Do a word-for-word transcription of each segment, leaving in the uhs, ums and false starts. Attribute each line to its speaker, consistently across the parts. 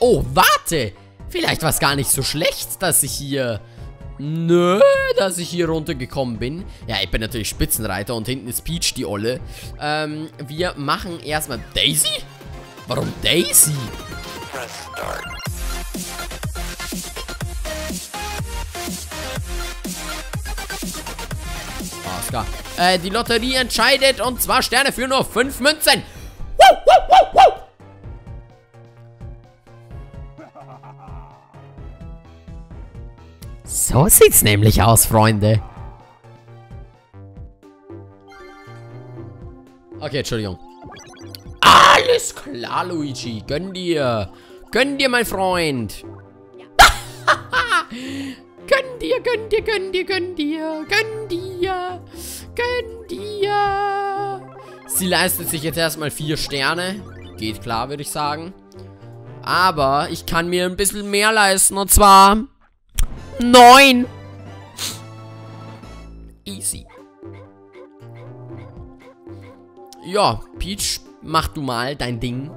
Speaker 1: Oh, warte. Vielleicht war es gar nicht so schlecht, dass ich hier... Nö, dass ich hier runtergekommen bin. Ja, ich bin natürlich Spitzenreiter und hinten ist Peach, die Olle. Ähm, wir machen erstmal... Daisy? Warum Daisy? Press Start. Alles klar. Äh, die Lotterie entscheidet und zwar Sterne für nur fünf Münzen. Woo, woo, woo, woo. So sieht's nämlich aus, Freunde. Okay, Entschuldigung. Alles klar, Luigi. Gönn dir. Gönn dir, mein Freund. Gönn dir, gönn dir, gönn dir, gönn dir. Gönn dir. Gönn dir. Sie leistet sich jetzt erstmal vier Sterne. Geht klar, würde ich sagen. Aber ich kann mir ein bisschen mehr leisten. Und zwar... neun. Easy. Ja, Peach, mach du mal dein Ding.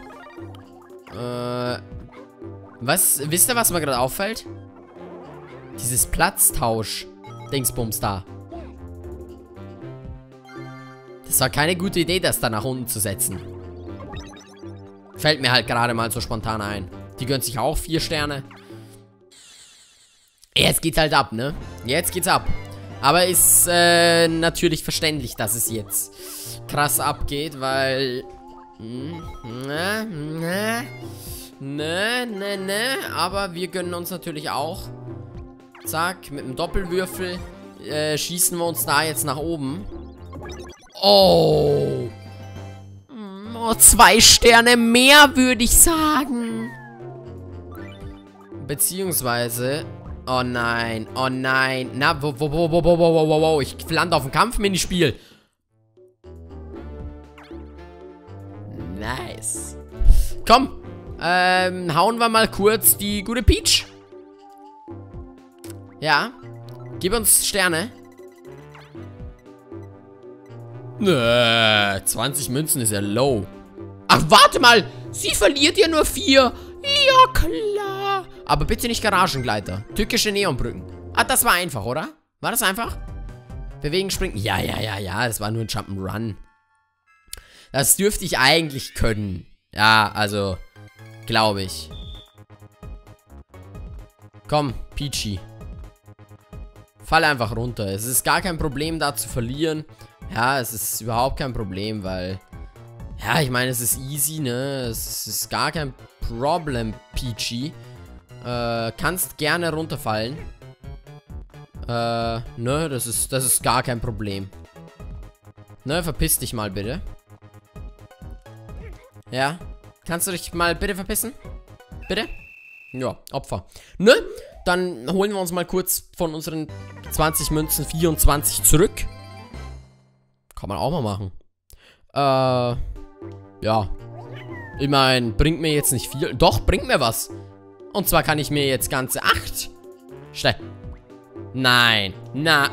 Speaker 1: Äh, was, wisst ihr, was mir gerade auffällt? Dieses Platztausch-Dingsbums da. Das war keine gute Idee, das da nach unten zu setzen. Fällt mir halt gerade mal so spontan ein. Die gönnt sich auch vier Sterne. Jetzt geht's halt ab, ne? Jetzt geht's ab. Aber ist äh, natürlich verständlich, dass es jetzt krass abgeht, weil... Ne, ne, ne, ne, ne. Aber wir gönnen uns natürlich auch. Zack, mit dem Doppelwürfel äh, schießen wir uns da jetzt nach oben. Oh. Oh, zwei Sterne mehr, würde ich sagen. Beziehungsweise... Oh nein, oh nein. Na, wo, wo, wo, wo, wo, wo, wo, wo, ich lande auf dem Kampfminispiel. Nice. Komm, ähm, hauen wir mal kurz die gute Peach. Ja, gib uns Sterne. Nö, zwanzig Münzen ist ja low. Ach, warte mal, sie verliert ja nur vier. Ja, klar. Aber bitte nicht Garagengleiter. Türkische Neonbrücken. Ah, das war einfach, oder? War das einfach? Bewegen, springen. Ja, ja, ja, ja. Das war nur ein Jump'n'Run. Das dürfte ich eigentlich können. Ja, also, glaube ich. Komm, Peachy. Fall einfach runter. Es ist gar kein Problem, da zu verlieren. Ja, es ist überhaupt kein Problem, weil... Ja, ich meine, es ist easy, ne? Es ist gar kein Problem, Peachy. Äh, kannst gerne runterfallen. Äh, ne, das ist, das ist gar kein Problem. Ne, verpiss dich mal bitte. Ja, kannst du dich mal bitte verpissen? Bitte? Ja, Opfer. Ne, dann holen wir uns mal kurz von unseren zwanzig Münzen vierundzwanzig zurück. Kann man auch mal machen. Äh, ja. Ich meine, bringt mir jetzt nicht viel. Doch, bringt mir was. Und zwar kann ich mir jetzt ganze acht. Schnell. Nein. Na.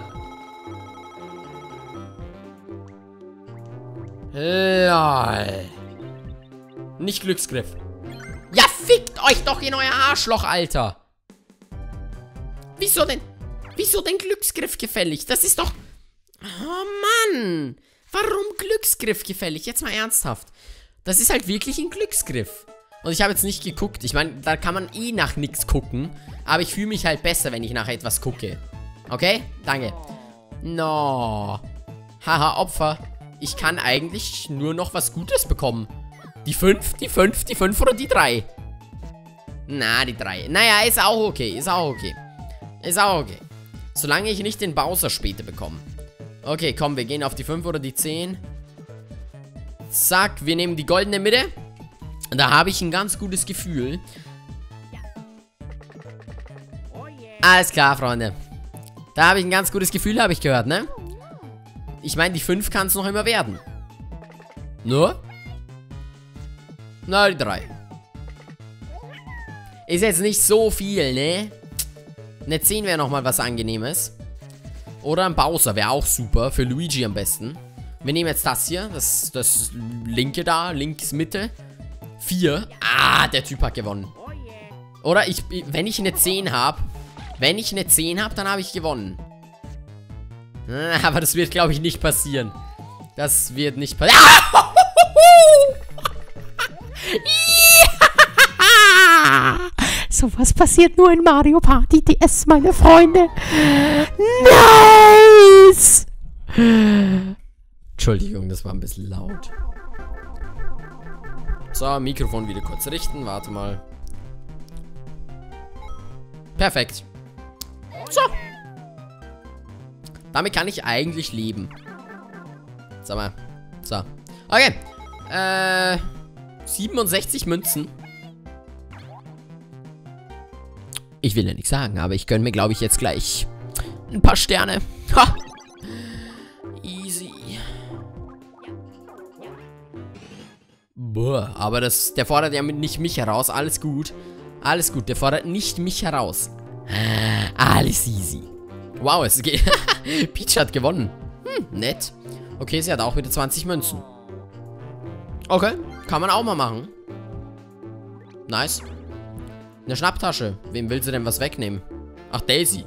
Speaker 1: Lol. Nicht Glücksgriff. Ja, fickt euch doch in euer Arschloch, Alter. Wieso denn? Wieso denn Glücksgriff gefällig? Das ist doch... Oh, Mann. Warum Glücksgriff gefällig? Jetzt mal ernsthaft. Das ist halt wirklich ein Glücksgriff. Und ich habe jetzt nicht geguckt. Ich meine, da kann man eh nach nichts gucken. Aber ich fühle mich halt besser, wenn ich nach etwas gucke. Okay? Danke. No. Haha, Opfer. Ich kann eigentlich nur noch was Gutes bekommen. Die fünf, die fünf, die fünf oder die drei? Na, die drei. Naja, ist auch okay. Ist auch okay. Ist auch okay. Solange ich nicht den Bowser später bekomme. Okay, komm, wir gehen auf die fünf oder die zehn. Zack, wir nehmen die goldene Mitte. Da habe ich ein ganz gutes Gefühl. Alles klar, Freunde. Da habe ich ein ganz gutes Gefühl, habe ich gehört, ne? Ich meine, die fünf kann es noch immer werden. Nur? Na, die drei. Ist jetzt nicht so viel, ne? Eine zehn wäre nochmal was Angenehmes. Oder ein Bowser wäre auch super. Für Luigi am besten. Wir nehmen jetzt das hier. Das, das linke da. Links Mitte. vier. Ah, der Typ hat gewonnen. Oder ich, wenn ich eine zehn habe, wenn ich eine zehn habe, dann habe ich gewonnen. Aber das wird, glaube ich, nicht passieren. Das wird nicht passieren.
Speaker 2: So was passiert nur in Mario Party D S, meine Freunde. Nice!
Speaker 1: Entschuldigung, das war ein bisschen laut. So, Mikrofon wieder kurz richten. Warte mal. Perfekt. So. Damit kann ich eigentlich leben. Sag mal. So. Okay. Äh. siebenundsechzig Münzen. Ich will ja nichts sagen, aber ich gönne mir, glaube ich, jetzt gleich ein paar Sterne. Ha! Easy. Boah, aber das, der fordert ja nicht mich heraus. Alles gut. Alles gut, der fordert nicht mich heraus. Alles easy. Wow, es geht. Peach hat gewonnen. Hm, nett. Okay, sie hat auch wieder zwanzig Münzen. Okay, kann man auch mal machen. Nice. Eine Schnapptasche. Wem will sie denn was wegnehmen? Ach, Daisy.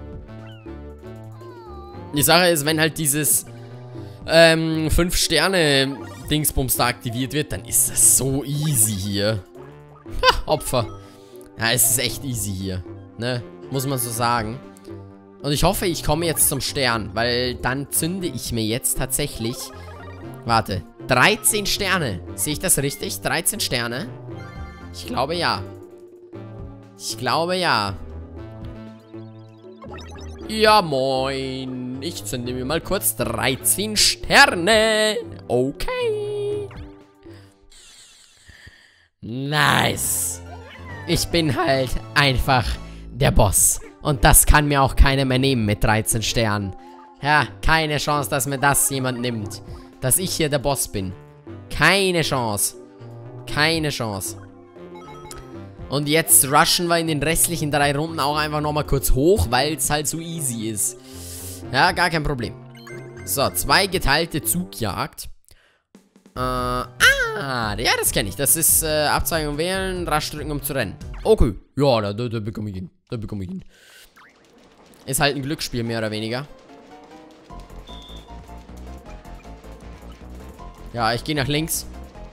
Speaker 1: Die Sache ist, wenn halt dieses ähm, fünf Sterne Dingsbums da aktiviert wird, dann ist das so easy hier. Ha, Opfer. Ja, es ist echt easy hier. Ne? Muss man so sagen. Und ich hoffe, ich komme jetzt zum Stern, weil dann zünde ich mir jetzt tatsächlich... Warte. dreizehn Sterne. Sehe ich das richtig? dreizehn Sterne? Ich glaube, ja. Ich glaube, ja. Ja, moin. Ich zünde mir mal kurz dreizehn Sterne. Okay. Nice. Ich bin halt einfach der Boss. Und das kann mir auch keiner mehr nehmen mit dreizehn Sternen. Ja, keine Chance, dass mir das jemand nimmt. Dass ich hier der Boss bin. Keine Chance. Keine Chance. Und jetzt rushen wir in den restlichen drei Runden auch einfach nochmal kurz hoch, weil es halt so easy ist. Ja, gar kein Problem. So, zwei geteilte Zugjagd. Äh, ah, ja, das kenne ich. Das ist äh, Abzweigung wählen, rasch drücken, um zu rennen. Okay, ja, da, da, da bekomme ich ihn. Da bekomme ich ihn. Ist halt ein Glücksspiel, mehr oder weniger. Ja, ich gehe nach links.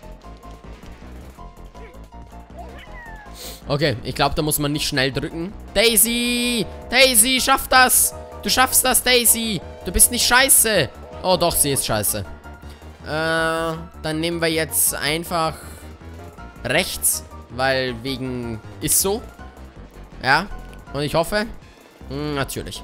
Speaker 1: Okay, ich glaube, da muss man nicht schnell drücken. Daisy! Daisy, schaff das! Du schaffst das, Daisy! Du bist nicht scheiße! Oh doch, sie ist scheiße. Äh, dann nehmen wir jetzt einfach rechts, weil wegen ist so. Ja, und ich hoffe, mh, natürlich.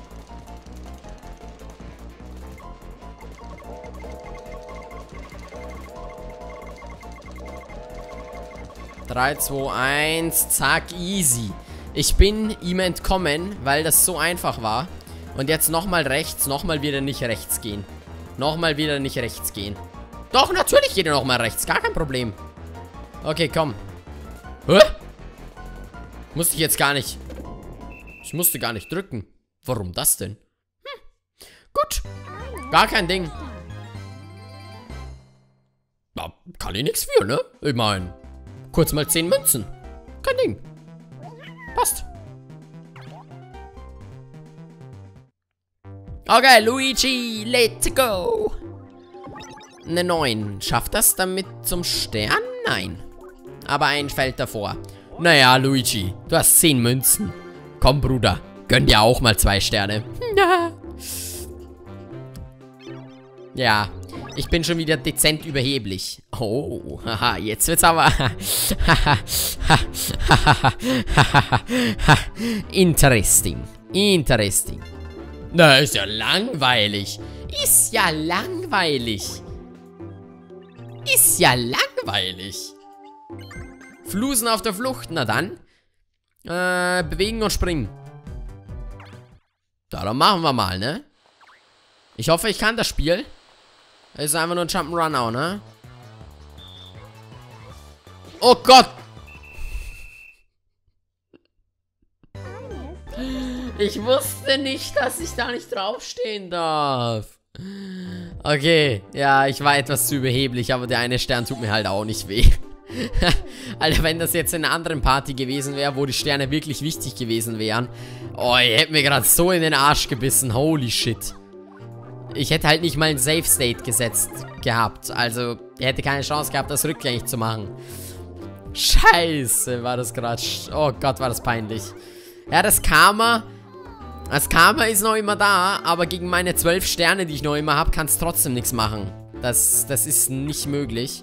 Speaker 1: drei, zwei, eins, zack, easy. Ich bin ihm entkommen, weil das so einfach war. Und jetzt nochmal rechts, nochmal wieder nicht rechts gehen. Nochmal wieder nicht rechts gehen. Doch, natürlich geht er nochmal rechts, gar kein Problem. Okay, komm. Hä? Musste ich jetzt gar nicht. Ich musste gar nicht drücken. Warum das denn? Hm. Gut. Gar kein Ding. Na, kann ich nichts für, ne? Ich meine... Kurz mal zehn Münzen. Kein Ding. Passt. Okay, Luigi, let's go. Eine neun. Schafft das damit zum Stern? Nein. Aber ein fällt davor. Naja, Luigi, du hast zehn Münzen. Komm, Bruder, gönn dir auch mal zwei Sterne. Ja. Ja. Ich bin schon wieder dezent überheblich. Oh, haha, jetzt wird's aber... Interesting. Interesting. Na, ist ja langweilig. Ist ja langweilig. Ist ja langweilig. Flusen auf der Flucht, na dann. Äh, bewegen und springen. Da, dann machen wir mal, ne? Ich hoffe, ich kann das Spiel. Das ist einfach nur ein Jump'n'Run auch, ne? Oh Gott! Ich wusste nicht, dass ich da nicht draufstehen darf. Okay, ja, ich war etwas zu überheblich, aber der eine Stern tut mir halt auch nicht weh. Alter, wenn das jetzt in einer anderen Party gewesen wäre, wo die Sterne wirklich wichtig gewesen wären. Oh, ihr hättet mir gerade so in den Arsch gebissen. Holy shit. Ich hätte halt nicht mal ein Safe State gesetzt gehabt. Also, ihr hättet keine Chance gehabt, das rückgängig zu machen. Scheiße, war das gerade... Oh Gott, war das peinlich. Ja, das Karma... Das Karma ist noch immer da, aber gegen meine zwölf Sterne, die ich noch immer habe, kann es trotzdem nichts machen. Das, das ist nicht möglich.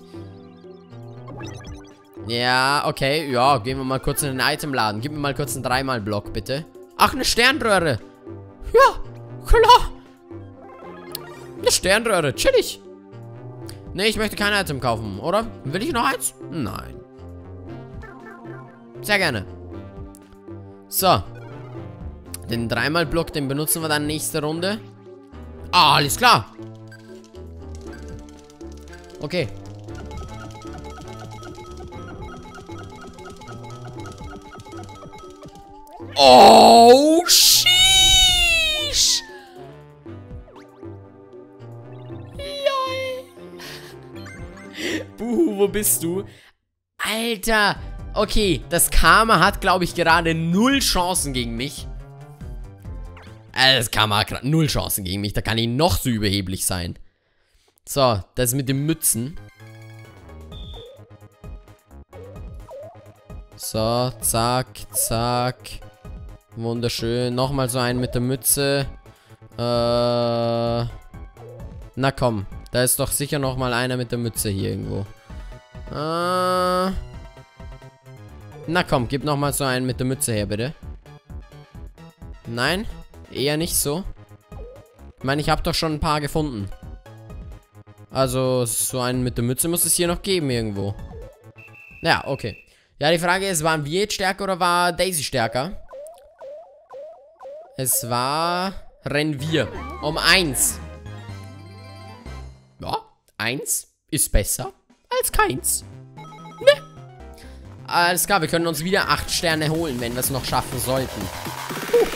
Speaker 1: Ja, okay. Ja, gehen wir mal kurz in den Itemladen. Gib mir mal kurz einen dreimal-Block, bitte. Ach, eine Sternröhre. Ja, klar. Eine Sternröhre, chillig. Nee, ich möchte kein Item kaufen, oder? Will ich noch eins? Nein. Sehr gerne. So. Den dreimal-Block, den benutzen wir dann nächste Runde. Ah, alles klar. Okay. Oh, sheesh. Lol. Buhu, wo bist du? Alter. Okay, das Karma hat, glaube ich, gerade null Chancen gegen mich. Also das Karma hat gerade null Chancen gegen mich. Da kann ich noch so überheblich sein. So, das mit den Mützen. So, zack, zack. Wunderschön. Nochmal so einen mit der Mütze. Äh. Na komm. Da ist doch sicher nochmal einer mit der Mütze hier irgendwo. Äh. Na komm, gib nochmal so einen mit der Mütze her, bitte. Nein? Eher nicht so. Ich meine, ich habe doch schon ein paar gefunden. Also, so einen mit der Mütze muss es hier noch geben irgendwo. Ja, okay. Ja, die Frage ist, waren wir jetzt stärker oder war Daisy stärker? Es war Renvier. Um eins. Ja, eins ist besser als keins. Ne? Alles klar, wir können uns wieder acht Sterne holen, wenn wir es noch schaffen sollten. Puh.